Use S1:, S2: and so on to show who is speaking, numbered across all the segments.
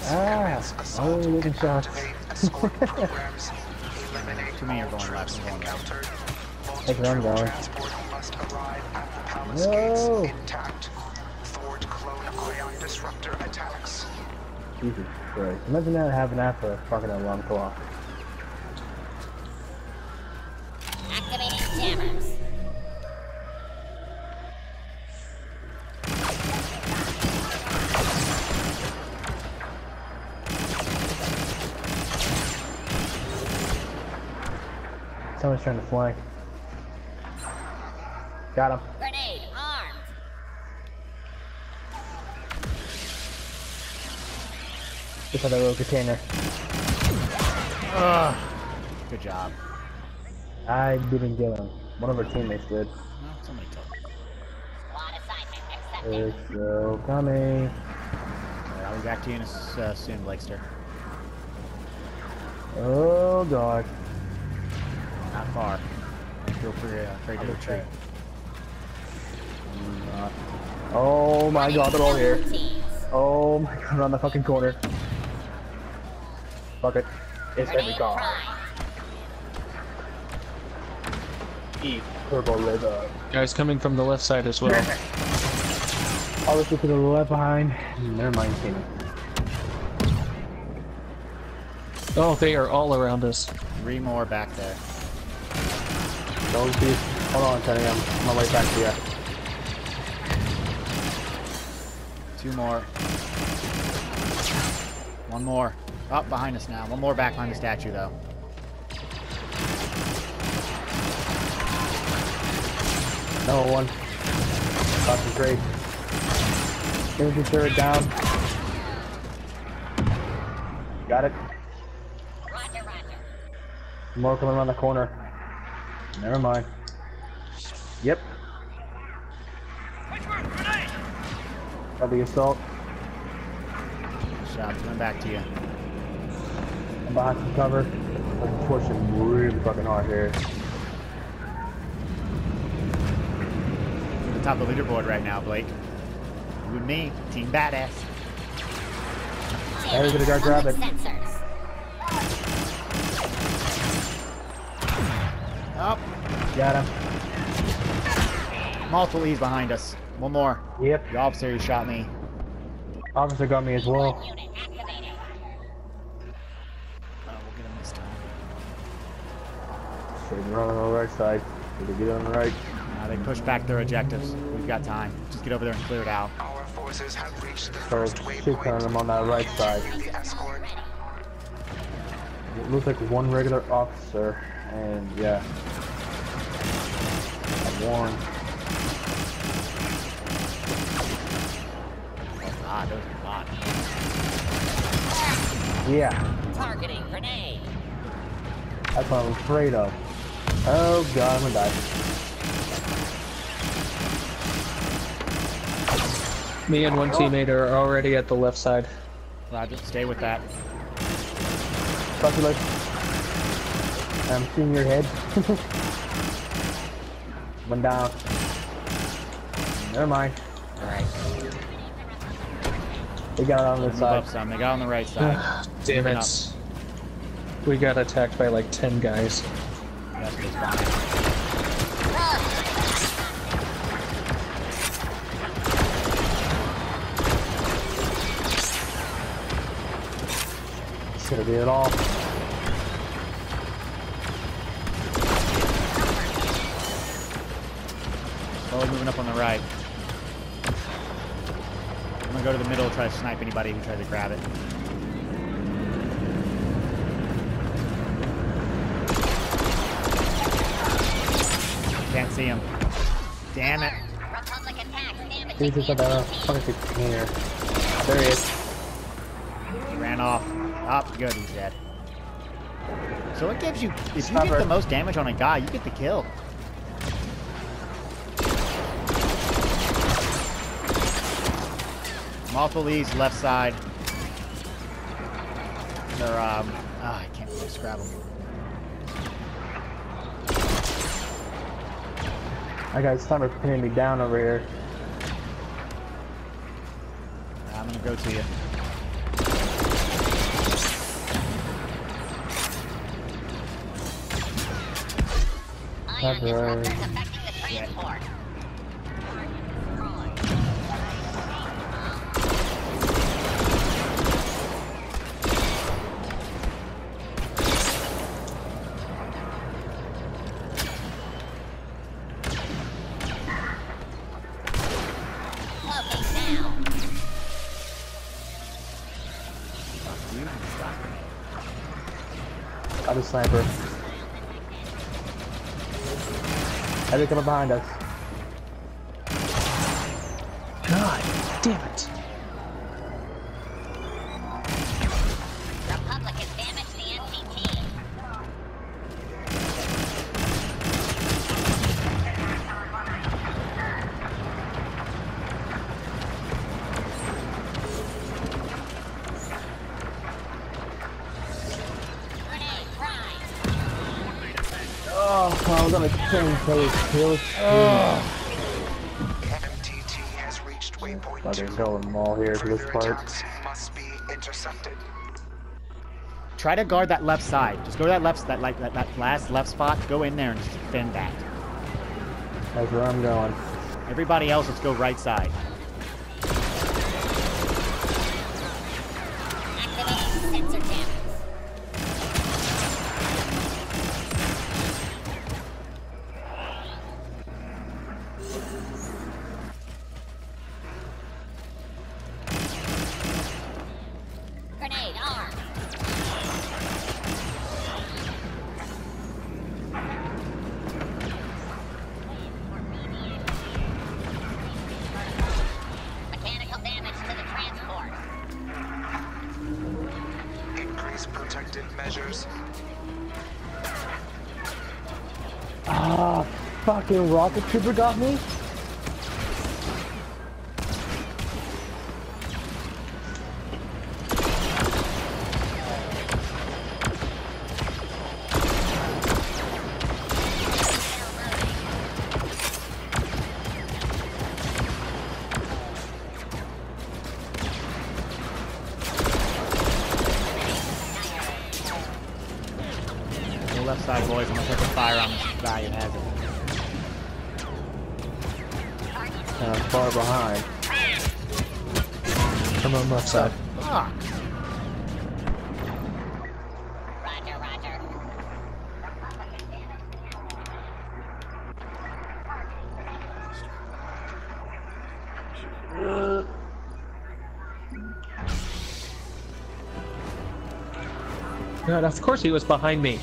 S1: Oh, looking shots.
S2: Too many are going left and going right.
S1: That's where I'm going. No! Jesus Christ. Imagine that having that for a fucking alarm clock.
S3: Activating jammers.
S1: Someone's trying to flank. Got him.
S3: Grenade armed.
S1: Just had that little container.
S2: Good job.
S1: I didn't get him. One of our teammates did.
S2: No, somebody told me.
S3: Squad assignment accepted.
S1: It's still coming.
S2: Alright, I'll be back to you in soon, Blakester.
S1: Oh god.
S2: Not far. Feel free, afraid to retreat.
S1: Oh my god, they're all here.
S3: Teams.
S1: Oh my god, around the fucking corner. Fuck it. It's every
S3: Grenade
S1: car.
S3: prime.
S1: Eat purple leather.
S4: Guys coming from the left side as well.
S1: All this to the left behind. Never mind, team.
S4: Oh, they are all around us.
S2: 3 more back there.
S1: Don't be. Hold on, Teddy. I'm on my way back to you.
S2: 2 more. 1 more. Up behind us now. 1 more back behind the statue, though.
S1: No one. Concentrate. Making sure it down. Got it.
S3: Roger, roger.
S1: More coming around the corner. Never mind. Yep. Got the assault.
S2: Shot coming back to you.
S1: I'm behind some cover. I'm pushing really fucking hard here.
S2: You're the top of the leaderboard right now, Blake. You and me, Team Badass.
S1: Hey, we're gonna go grab it.
S3: Sensors.
S2: Up.
S1: Got him.
S2: Multiple E's behind us. 1 more.
S1: Yep.
S2: The officer who shot me.
S1: Officer got me as well.
S3: Unit activated.
S2: We'll get him this time.
S1: So we're on the right side. Did we get on the right?
S2: They push back their objectives. We've got time. Just get over there and clear it out.
S5: Our forces have reached the
S1: So
S5: first
S1: shoot on them on that right side.
S5: the escort.
S1: It looks like one regular officer, and yeah. One.
S2: Ah, those are bots.
S1: Yeah.
S3: Targeting grenade.
S1: That's what I'm afraid of. Oh god, I'm gonna die.
S4: Me and one teammate are already at the left side.
S2: Roger, stay with that.
S1: Calculate. I'm seeing your head. One down. Never mind.
S2: Alright.
S1: They got it on this
S2: Move
S1: side.
S2: up some. They got on the right side.
S4: Damn
S2: Moving
S4: it. We got attacked by like 10 guys.
S2: That's just fine.
S1: Should have did it all.
S2: Slowly moving up on the right. I'm gonna go to the middle and try to snipe anybody who tries to grab it. Can't see him. Damn it.
S3: Republic attack damaging
S1: He's just at the fucking container. There he is.
S2: He ran off. Up, good, he's dead. So it gives you, if you
S1: Stop
S2: get
S1: her.
S2: the most damage on a guy, you get the kill. Multiple E's, left side. They're, I can't really describe them.
S1: I got stomach pinning me down over here.
S2: I'm gonna go to you.
S3: Ion disruptors
S1: right.
S3: affecting the transport. Locate now.
S1: Got a sniper. Heavy coming behind us.
S4: God damn it.
S3: Republic has damaged the MTT. Grenade prime.
S1: Oh, I was on a train kill.
S5: MTT has reached waypoint
S1: Fucking
S5: 2.
S1: going them all here for this
S5: Further
S1: part.
S5: attacks must be intercepted.
S2: Try to guard that left side. Just go to that that last left spot. Go in there and just defend that.
S1: That's where I'm going.
S2: Everybody else, let's go right side.
S3: Activating sensor jammers. Grenade armed. Mechanical damage to the transport.
S5: Increase protective measures.
S1: Ah, fucking rocket trooper got me.
S2: Go left side, boys. I'm gonna put the fire on this guy who has it.
S1: Far behind.
S4: I'm on left side.
S2: Fuck.
S3: Roger, roger.
S4: God, of course he was behind me.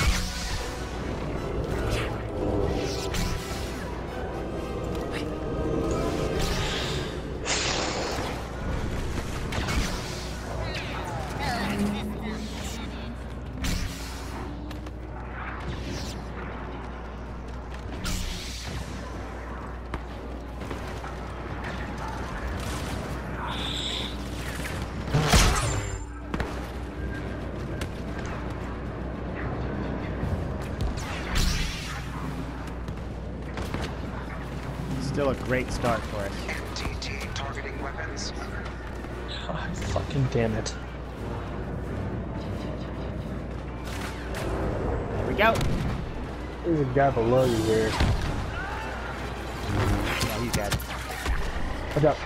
S2: Still a great start for us.
S5: MTT targeting weapons.
S4: Oh, fucking damn it.
S2: There we go.
S1: There's a guy below you here.
S2: Yeah, he's dead.
S1: Watch out.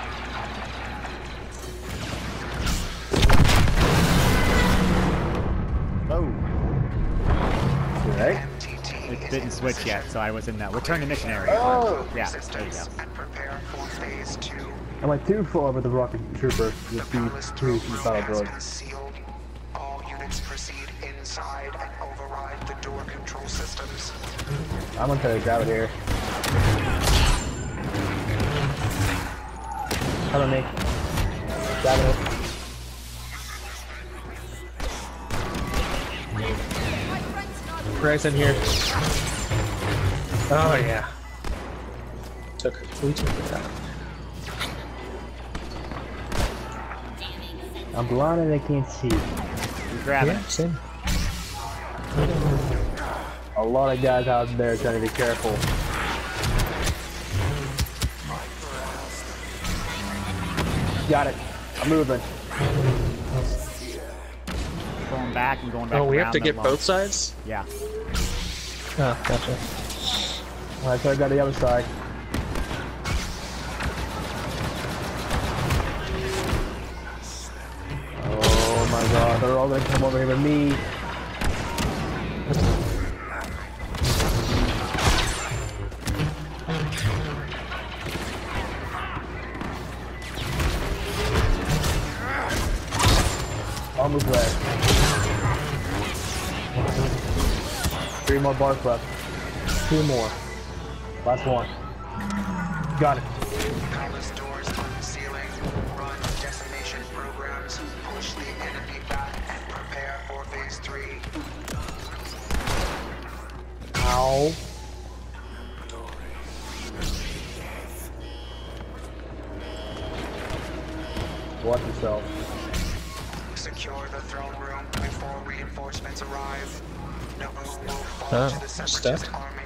S2: Oh,
S1: Right?
S5: MTT
S2: it
S5: is
S2: didn't
S5: in
S2: switch
S5: position.
S2: yet, so I was in that. We'll turn the mission area.
S1: Oh!
S2: Yeah, there you go.
S5: And prepare for phase 2.
S1: I went too far with the rocket trooper.
S5: The
S1: Just
S5: palace
S1: be
S5: through
S1: too battle
S5: has
S1: droid.
S5: been sealed. All units proceed inside and override the door control systems.
S1: I'm gonna take out of here. Hello, Nick. Grabbing it.
S4: Greg's in here. Oh yeah. We took it out.
S1: I'm blind and I can't see.
S2: You grab
S4: Yeah,
S2: it.
S4: same.
S1: A lot of guys out there trying to be careful. Got it. I'm moving.
S2: Going back and going back
S4: Oh, we have
S2: around
S4: to
S2: the
S4: get
S2: long-
S4: both sides?
S2: Yeah.
S4: Oh, gotcha.
S1: Alright, so I got the other side. Oh my god, they're all gonna come over here with me. Almost left. 3 more bars left. 2 more. Last one. Got it.
S5: Palace doors on the ceiling. Run decimation programs. Push the enemy back and prepare for phase 3.
S1: Ow. Watch yourself.
S5: Secure the throne room before reinforcements arrive. No one will fall to the separatist
S4: stuck.
S5: army.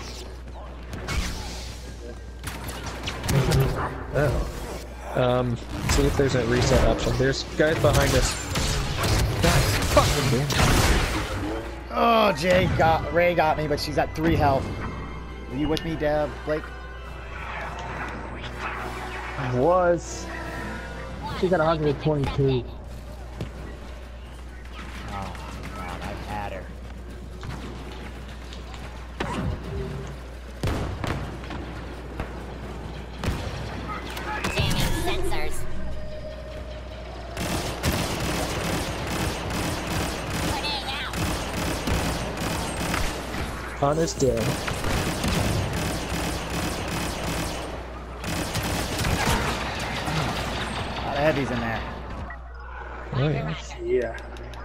S1: Oh.
S4: See if there's a reset option. There's guys behind us.
S2: Oh, Ray got me, but she's at 3 health. Are you with me, Deb? Blake?
S1: Was. She got 122.
S2: Oh, God, I've had her.
S3: Jamming sensors. Grenade out.
S4: Han is dead.
S2: A lot of heavies in there.
S4: Nice.
S1: Yeah.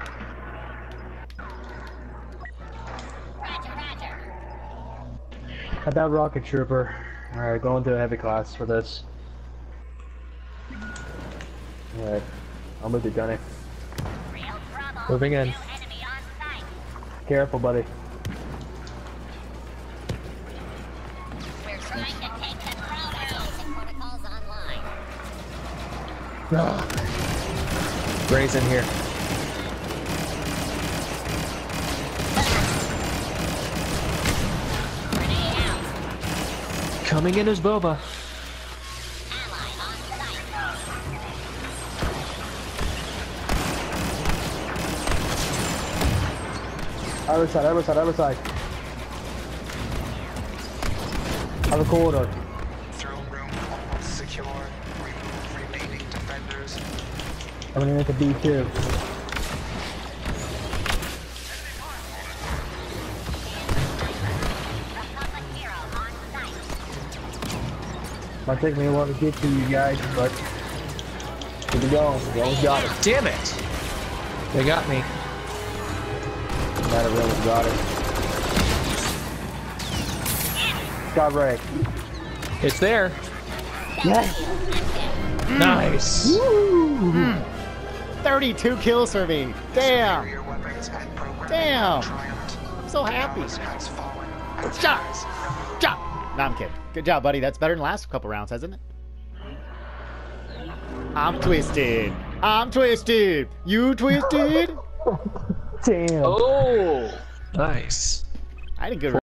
S3: Roger, roger.
S1: Got that rocket trooper. Alright, going to a heavy class for this. Alright. I'll move the gunny.
S3: Real trouble.
S4: Moving in.
S3: New enemy on sight.
S1: Careful, buddy.
S3: We're trying to take the throne. Basic protocols online.
S4: Ray's in here.
S3: Grenade out.
S4: Coming in as Boba.
S3: Ally on sight.
S1: Other side, other side, other side. Other corridor.
S5: Throne room almost secure. Remove remaining defenders.
S1: I'm gonna make a B2.
S3: Republic hero on sight.
S1: Might take me a while to get to you guys, but here we go. We almost got it.
S4: Damn it! They got me.
S1: Might have almost got it. Got Ray.
S4: It's there.
S1: Yes!
S4: Nice.
S2: 32 kills for me. Damn.
S5: Superior weapons and programming
S2: Damn.
S5: triumphed.
S2: I'm so happy.
S5: Palace has fallen.
S2: Good job. Job. No, I'm kidding. Good job, buddy. That's better than the last couple rounds, hasn't it? I'm twisted. I'm twisted. You twisted?
S1: Damn.
S4: Oh, nice.
S2: I had a good